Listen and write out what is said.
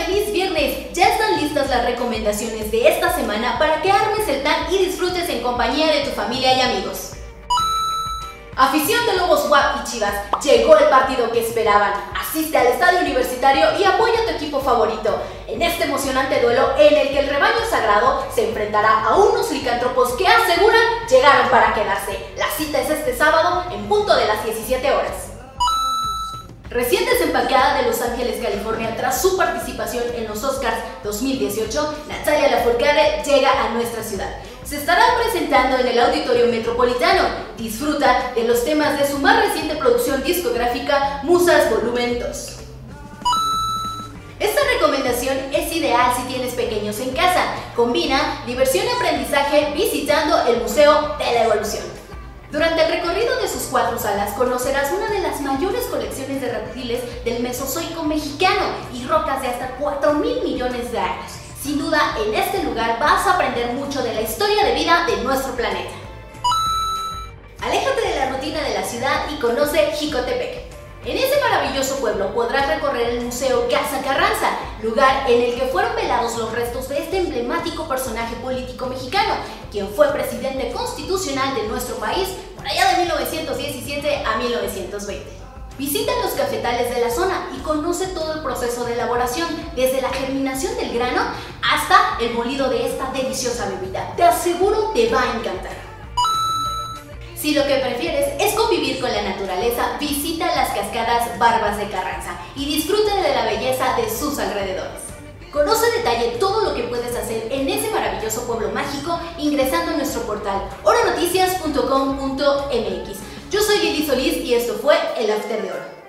¡Feliz viernes! Ya están listas las recomendaciones de esta semana para que armes el plan y disfrutes en compañía de tu familia y amigos. Afición de Lobos WAP y Chivas, llegó el partido que esperaban. Asiste al estadio universitario y apoya a tu equipo favorito en este emocionante duelo en el que el rebaño sagrado se enfrentará a unos licántropos que aseguran llegaron para quedarse. La cita es este sábado en punto de las 17 horas. Recién desempacada de Los Ángeles, California, tras su participación en los Oscars 2018, Natalia Lafourcade llega a nuestra ciudad. Se estará presentando en el Auditorio Metropolitano. Disfruta de los temas de su más reciente producción discográfica, Musas Volumen 2. Esta recomendación es ideal si tienes pequeños en casa. Combina diversión y aprendizaje visitando el Museo de la Evolución. Durante el recorrido de sus 4 salas conocerás una de las mayores colecciones de reptiles del Mesozoico mexicano y rocas de hasta 4.000 millones de años. Sin duda, en este lugar vas a aprender mucho de la historia de vida de nuestro planeta. Aléjate de la rutina de la ciudad y conoce Jicotepec. En ese maravilloso pueblo podrás recorrer el Museo Casa Carranza, lugar en el que fueron velados los restos de este emblemático personaje político mexicano, quien fue presidente constitucional de nuestro país por allá de 1917 a 1920. Visita los cafetales de la zona y conoce todo el proceso de elaboración, desde la germinación del grano hasta el molido de esta deliciosa bebida. Te aseguro te va a encantar. Si lo que prefieres es convivir con la naturaleza, visita las cascadas Barbas de Carranza y disfruta de la belleza de sus alrededores. Conoce en detalle todo lo que puedes hacer en ese maravilloso pueblo mágico ingresando a nuestro portal oronoticias.com.mx. Yo soy Lili Solís y esto fue el After de Oro.